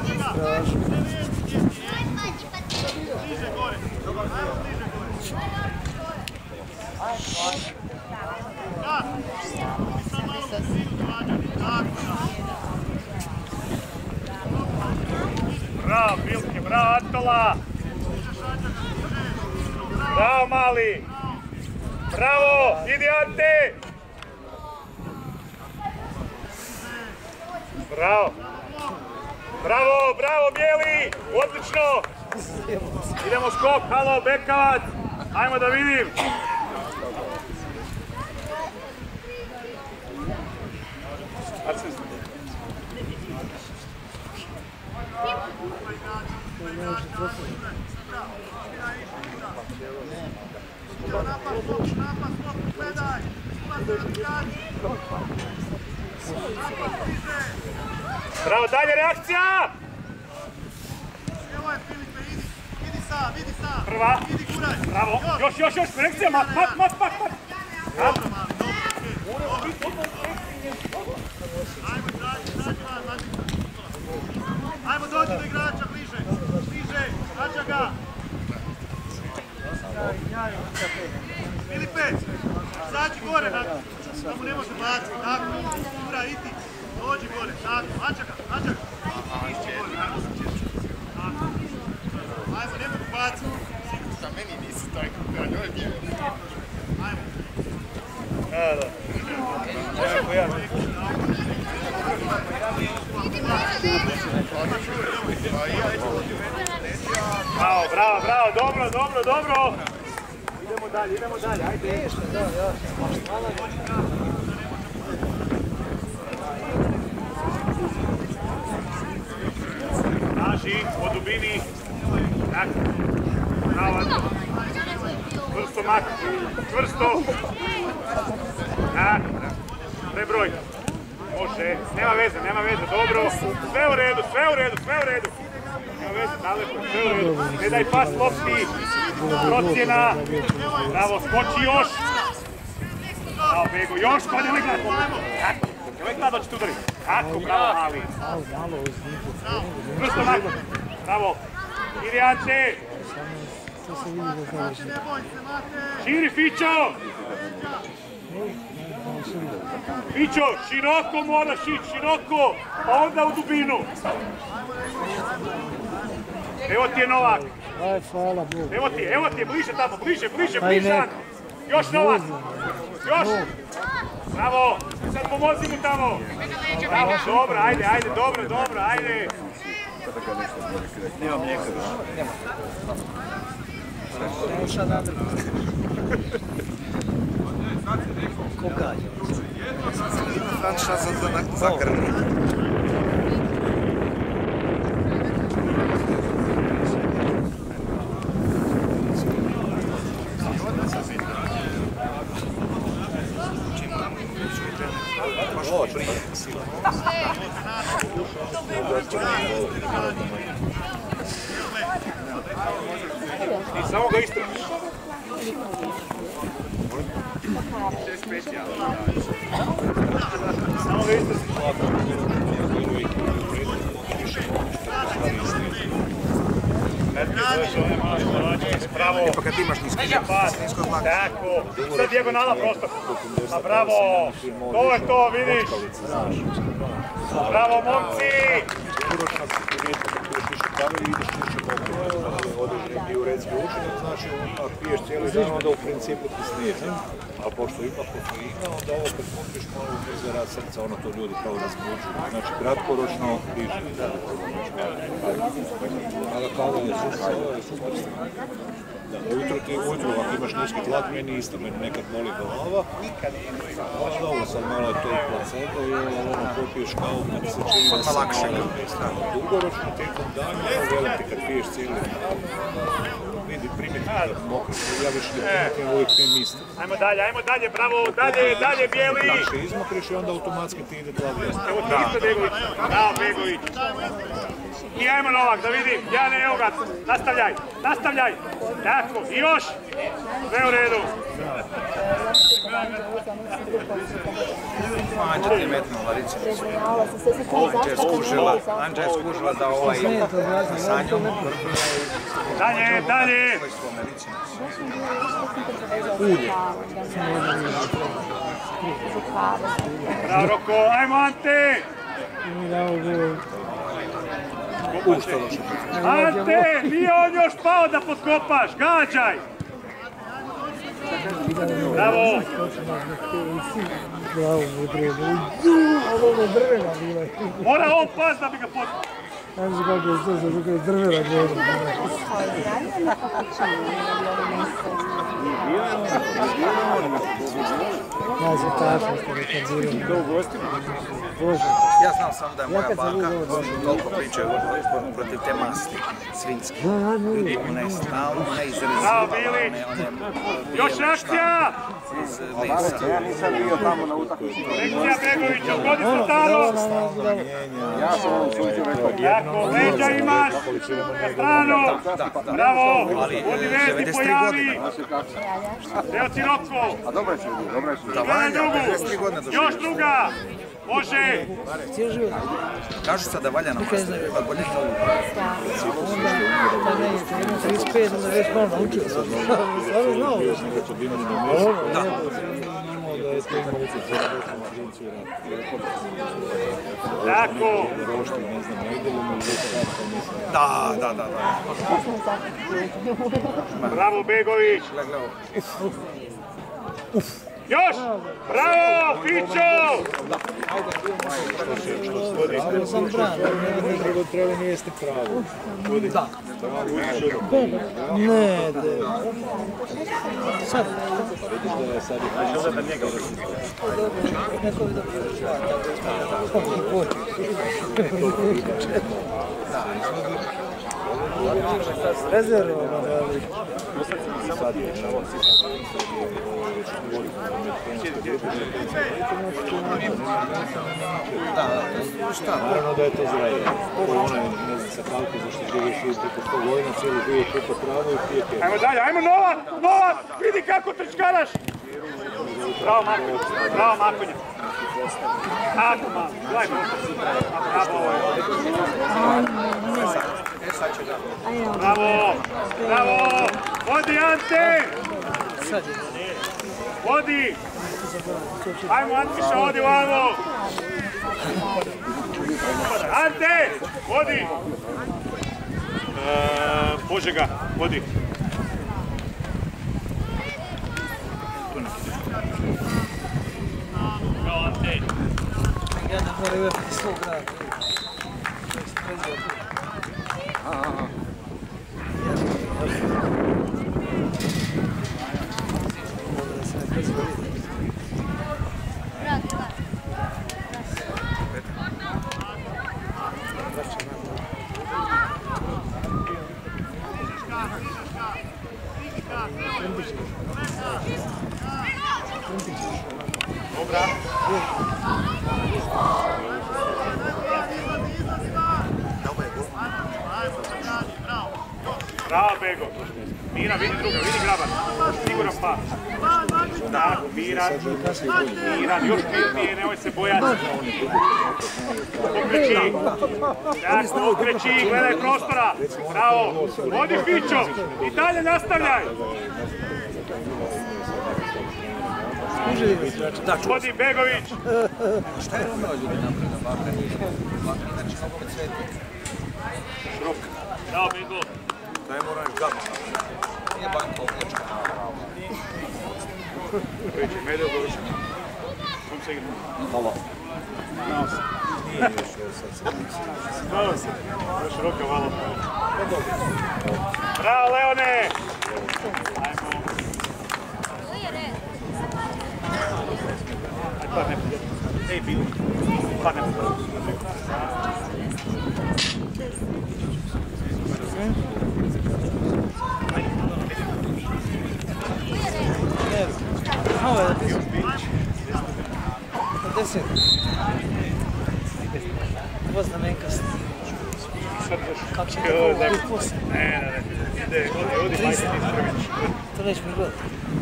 Bliže gore. Dobar, ajmo bliže gore. Da. I sad malo brzinu dovađati. Tako. Bravo, Bilke, bravo, Antola! Bravo, mali! Bravo, idi Ante! Bravo! Bravo, bravo, bijeli! Odlično! Idemo skok, halo, Bekavac! Ajmo da vidim! Bravo, dalje reakcija! Evo je Filipe, idi. Idi sam, idi sam. Prva. Idi guraj. Bravo, još, još, još, reakcija, mat, mat, mat, mat, mat! Dobro, mali, dobro, okej. Ajmo, izađi, izađi van, Mati. Ajmo, dođi do igrača, bliže. Bliže, vraća ga. Filipe, izađi gore, da mu ne može baciti, tako. Gura, idi. Dođi gore, tako, vraća ga, vraća ga. Ići gore, ajmo se češće. Tako. Ajmo, ne mogu baciti. Za meni nisi taj kuka, njoj je. Ajmo. Da, da. Evo ja. dobro. Idemo dalje, idemo dalje, ajde. Naži, po dubini. Tako. Bravo. Čvrsto mak. Čvrsto. Tako. Prebroj. Može. Nema veze, nema veze. Dobro. Sve u redu, sve u redu, sve u redu. Nema veze, daleko, sve u redu. Ne daj pas lopti. Procjena. Bravo, skoči još. Bravo, Bego, još, ko ne gleda. Tako. Nemoj gleda doći tu udari. Tako, bravo, mali. Čvrsto mak. Bravo. Ide Ante. Širi Fićo. Fićo, široko moraš ići, široko, pa onda u dubinu. Evo ti je Novak. Aj, hvala Bogu. Evo ti je, evo ti je, bliže tamo, bliže, bliže, bliže. Još Novak. Još. Bravo. Sad pomozi mu tamo. Bravo, dobro, ajde, ajde, dobro, dobro, ajde. Nema mlijeka više. Nema. Koga je? Znam šta sam zakrni. I samo ga istražiš. Samo ga istražiš. Bravo. Pa kad imaš nisko tlak. Tako. Sad dijagonala prostor. A bravo. To je to, vidiš. Bravo, momci. Određeni diuretski učinak, znači ako piješ cijeli dan, onda u principu ti snijeze, a pošto ima kofeina, onda ovo kad popiš malo ubrza rad srca, ono to ljudi kao razmučuju, znači kratkoročno diže. Ali kava je super, ovo je super strana. Ujutro ti, ujutro ako imaš niski tlak, meni isto, meni nekad boli glava, ali dobro sam malo to i placebo i ono popiješ kavu, kad se čini da sam malo nestano. Dugoročno tijekom dana, velim ti kad piješ cijeli dan, vidi primjeti da mokriš, ja više ne primitim uvijek pijem isto. Ajmo dalje, ajmo dalje, bravo, dalje, dalje, bijeli! Lakše izmokriš i onda automatski ti ide tlak jasno. Evo ti isto Begović, bravo Begović. I ajmo Novak, da vidim, Jane, evo ga, nastavljaj, nastavljaj, tako, i još, sve u redu. Anđa ti je metnula, recimo. Anđa je skužila, Anđa je skužila da ovaj sa njom Dalje, dalje! ulje. Bravo Roko, ajmo Ante! Ušto loše. Ante, nije on još pao da potkopaš, gađaj! Bravo! Bravo, Budrena. Ovo je drvena bila. Mora on pas da bi ga potkopao. Znaš kako je to, zato je drvena bila. Ja se tačno ste rekardirali. To u gostima? Bože. Ja znam samo da je moja baka, toliko pričaju protiv te masti, svinjske. One stalno, one izrezivale, one... Još akcija! Iz lisa. Ja nisam bio tamo na utakmici. Lekcija Begovića, ugodi se staro! Ja sam ovom suđu rekao. Jako, leđa imaš! Na stranu! Bravo! Vodi Vezdi pojavi! Evo ti Roko! A dobro je se vidio, dobro je se vidio. Da valja, pedeset tri godine doživio. Još druga! Može! Kažu sad da valja na master, pa bolje to upravo. Onda ne, trideset pet, onda već malo naučio sam. Stvarno znao. Da. Tako! Da, da, da, da. Bravo Begović! Gle, gle ovo. Još! Bravo, Fićo! Ovo sam bran. Drugo treba nijesti pravo. Da. Ne, de. Sad. Vidiš da je sad i Ajde da njega Neko je dobro. Rezervno, ali... sad je naravno da je to zraje. Onaj, ne znam, sa kalku zašto živiš i preko sto godina, cijeli život kupa travu i pije pije. Ajmo dalje, ajmo Novak, Novak, vidi kako trčkaraš! Bravo Markonja, bravo Markonja. Tako malo, gledaj bravo. Bravo, bravo, vodi Ante! Vodi! Ajmo Antiša, vodi vamo! Ante, vodi! Požega, vodi. Bravo Ante! Ja ne moram imati svog grada. Bravo Bego. Mira, vidi druga, vidi Grabar. Siguran pas. Tako, Miran. Miran, još pitnije, nemoj se bojati. Okreći. Tako, okreći, gledaj prostora. Bravo. Vodi Fićo. I dalje nastavljaj. Vodi Begović. Šta je ono ljudi napravljeno? Bakra nije. Bakra inače mogu opet sveti. Šrok. Bravo Bego. Daj moram gama. Nije banka opljačka. Preći, Medel dovrši. Kom se igra? Hvala. Znao se. Nije još sad se misli. Znao se. Još Roka malo. Bravo Leone! Ajmo. Ajde, padne. Ej, Bili. Padne. Ovo je deset. Ovo znamenkast. Kako će tako biti poslije? Ne, ne, ne. Ide, odi, odi, majte ti sprvić. To neće mi gledati.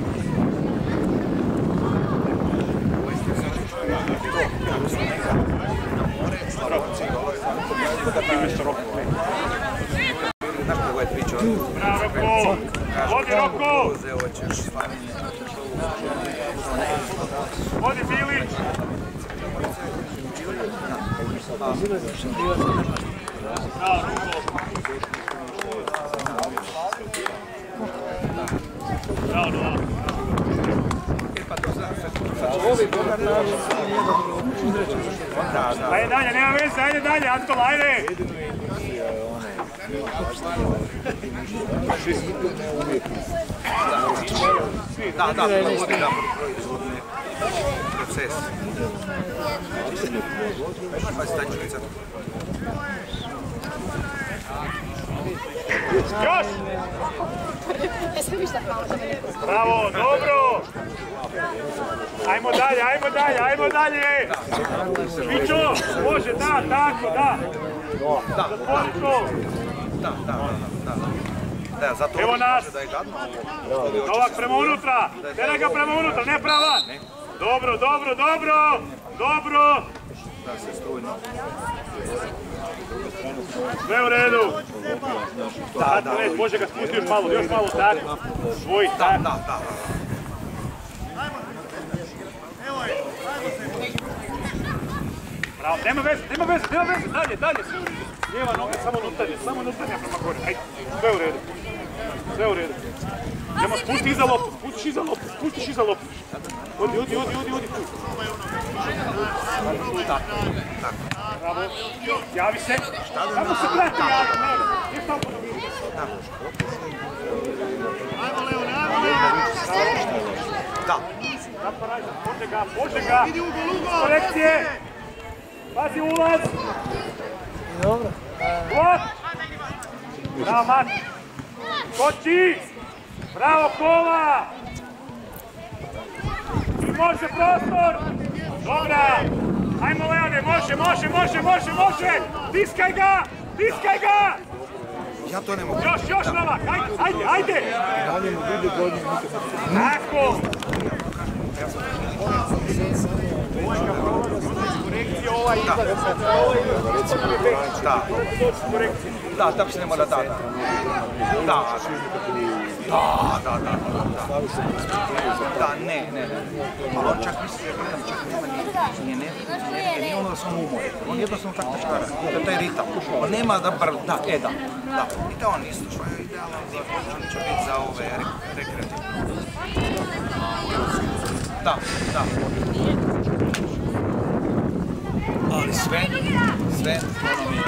Bravo, Roko! Vodi, Roko! Vodi, Bilić! Bravo, Roko! Bravo, Nova! Ajde dalje, nema veze, ajde dalje, Antol, ajde! Da, da, provodi da proizvodne proces. Pa se tančunica. Još! Bravo, dobro! Ajmo dalje, ajmo dalje, ajmo dalje! Mićo, može, da, tako, da! Zatvori to! Da, da, da, da. Zato evo nas! da je gadno. Novak prema unutra! Teraj ga prema unutra, ne prava! Dobro, dobro, dobro! Dobro! Da se strujno. Sve u redu! Da, da, može ga spusti još malo, još malo, tako. Svoj, tako. Da, da, da. Bravo, nema veze, nema veze, nema veze, dalje, dalje, sve u redu. Lijeva noga, samo lutanje, samo lutanje prema gore, ajde, sve u redu. Sve u redu. Nemo, spusti iza loptu, spustiš iza loptu, spustiš iza loptu. Odi, odi, odi, odi, odi. Bravo. Javi se. Samo se prati, javi. Nije samo podobiti. Ajmo, Leone, ajmo, Leone! Da. Može ga, može ga. Korekcije. Pazi ulaz. Dobro. Blok. Bravo, Mat. Koči. Bravo, Kola. I može prostor. Dobra. Ajmo, Leone, može, može, može, može, može. Tiskaj ga, tiskaj ga. Ja to ne mogu. Još, još, Novak, ajde, ajde, ajde. Tako. Korekcija ova iza. Da. Da, tako se ne mora da. Da. Da, da, da, da. Da, ne, ne, ne. Ali on čak misli, čak nema nije nervije, nije ono da sam umor. On jednostavno tako škara. To je taj ritam. On nema da brv, da, e da. Da. I da on isto što je idealan za on će biti za ove rekreativne. Da, da. Ali sve, sve, ono mi je.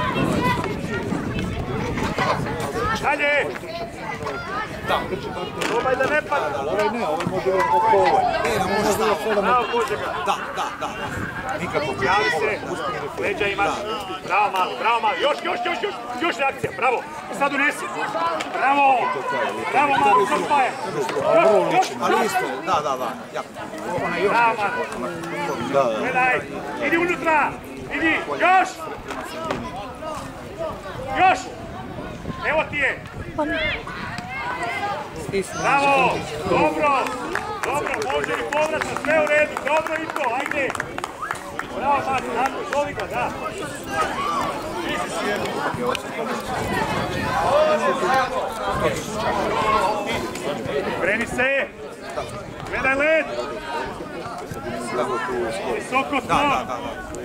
Dalje! Da. Probaj da ne pada. Ovaj ne, ovaj može oko ovaj. E, da može staviti. Bravo, Bože ga. Da, da, da. Nikako bi Javi se. Leđa imaš. Bravo, mali, bravo, mali. Još, još, još, još. Još reakcija, bravo. Sad unesi. Bravo. Bravo, malo, sam spaja. Još, još, Ali isto, da, da, da. Ja. Ona još bravo, neće. mali. Da, da. Gledaj. Idi unutra. Idi. Još. Još. Evo ti je. Bravo. Dobro. Dobro, može li povratno, sve u redu. Dobro i to, ajde. Bravo, Mati, tako, zoli ga, da. Breni se. Gledaj led. Visoko Da, smo. da, da.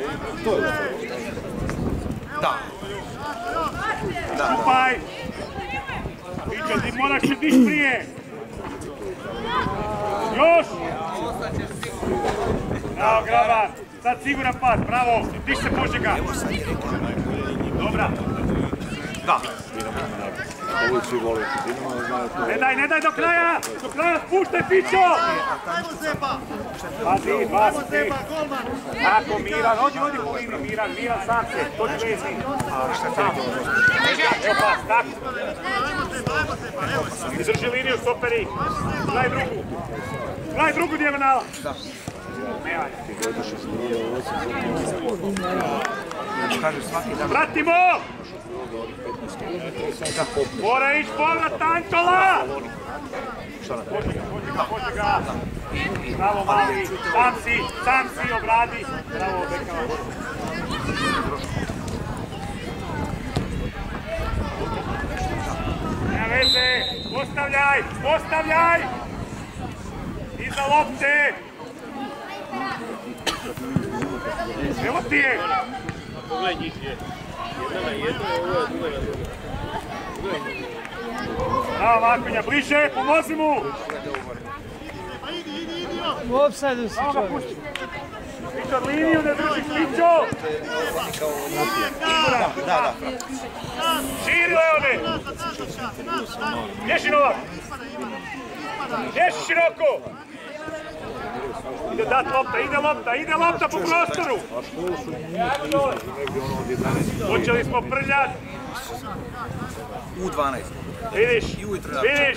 Da. Da. Čupaj. Pičo, ti moraš se diš prije. Još. Bravo, Grabar. Sad siguran pas, bravo. Diš se, Požega. Dobra. Da. Ovo svi vole Dinamo, znaju to. Ne daj, ne daj do kraja. Do kraja spuštaj, Pičo. Ajmo, Zepa! Pazi, Ajmo, pazi. Zepa, golman! Tako, Miran, odi, odi po liniji, Miran, Miran, sam se. To ti vezi. Sam. Evo pas, tako. Ajmo, Zepa, ajmo, Zepa, evo! Izdrži liniju, stoperi. Gledaj drugu. Gledaj drugu dijagonala. Da. Ne, ajde. Kaže svaki dan. Pratimo! Mora ići povrat Antola! Pođi ga, pođi ga, pođi ga! Bravo, mali, sam si, sam si, obradi! Bravo, Bekava! Nema veze, postavljaj, postavljaj! Iza lopte! Evo ti je! Pogledaj njih je. Jedna na jednu, ovo je druga na druga. Bravo, Markonja, bliže, pomozi mu! U offside-u si čovjek. Pičo, liniju ne držiš, Pičo! Da, da. Širi, Leone! Ješi, Novak! Ješi, široko! Ide dat lopta, ide lopta, ide lopta po prostoru! A što su negdje ono od jedanaest? Počeli smo prljati! U dvanaest. Vidiš, I ujutro da vidiš!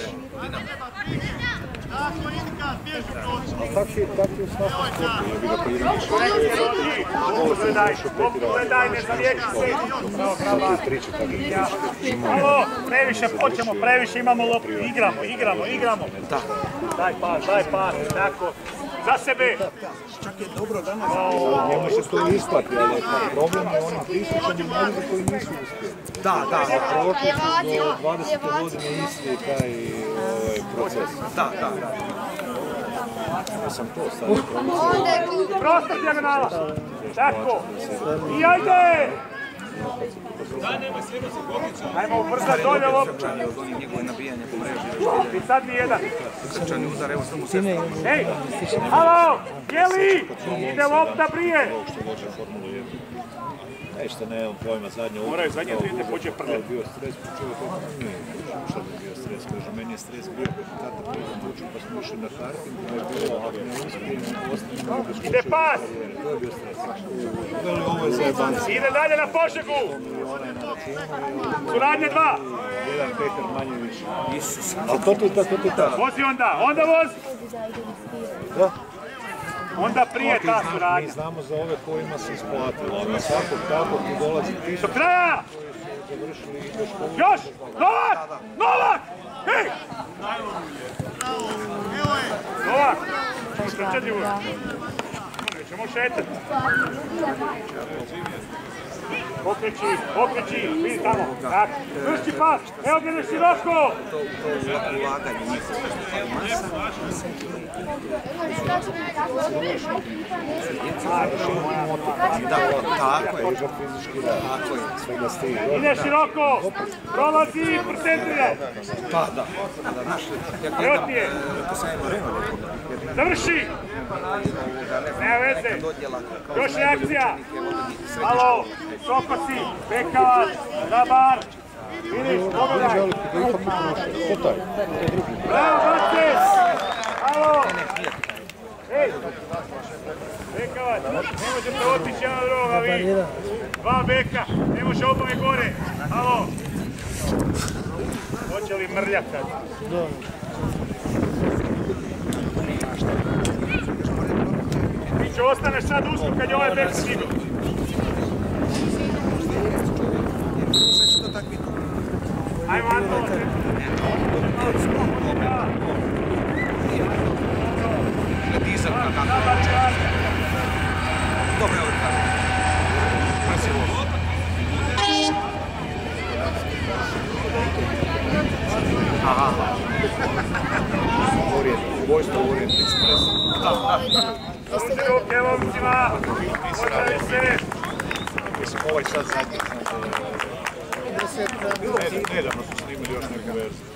Tako, Inka, bježi proći! Tako je, tako je u svakom sportu, ja bi ga prirani što Korekcije rodi, loptu gledaj, loptu gledaj, ne zaviječi se! Bravo, bravo! triče tako je. Alo, previše počemo, previše imamo loptu, igramo, igramo, igramo! Da. Daj pas, daj pas, tako! Za sebe! Čak je dobro danas. Njemu se to isplati, ali problem je onim tisućanim mladima koji nisu uspjeli. Da, da. Prošli su do dvadesete godine isti taj ovaj, proces. Da, da, da. Ja sam to stavio Prostor dijagonala! Tako! I ajde! Ajmo ubrzati dolje loptu. Srčani od onih njegove nabijanja po mreži. I sad mi jedan. Srčani udar, evo samo se Time Ej, halo, Jeli, ide lopta prije. Što vođe Formulu jedan. Nešto nemam pojma, zadnje utakmica. Moraju zadnje tri te pođe prve. Bio stres, počeo to nije. Što bi bio stres? Kaže, meni je stres bio kad tata prije odlučio pa smo išli na karting, pa je bilo, ako ne uspijem, ostane bez kuće. Ide pas! To je bio stres. Veli, ovo je zajebanci. Ide dalje na Požegu. Suradnje dva. Jedan pekar manje više. Isus. Ali to ti je ta, to ti je ta. Vozi onda, onda vozi. Da. Onda prije ta Mi suradnja. znamo za ove kojima se isplatilo, a na svakog takvog ti dolazi Do tisuća kraja! završili i do školu. Još! Novak! Novak! Hej! Novak! Čemo trčati uvijek. Nećemo šetati. Okreći, okreći, vidi tamo. Tak, vrši pas, evo gdje je široko! To, to ulaganje njihovo. Da, tako je. Tako je. Svega stiže. Ide široko, prolazi i procentrije. Pa, da. Da, znaš, ja Evo gledam, ti je. to sam jedno rekao, Završi! Nema veze. Još je akcija. srednje Halo, Sokosi, Bekavac, Zabar. Vidiš, pogledaj. Želi, da ipak mi prošao. Ko taj? To je drugi. Bravo, Bace! Halo! Ej! Bekavac, ne možete otići jedan drugoga vi. Dva beka, ne može oboje gore. Halo! Hoće li mrljati sad? Ti će ostaneš sad usko kad je ovaj bek stigao. Sve će to tak biti. Ajmo, Anton! Dizak na kako. Dobro je ovo tako. Presivo. Aha. Orient, vojstvo Orient Express. Ruke, ruke, momcima! Počeli se! Mislim, ovaj sad zadnji. Nedavno su snimili još neku verziju.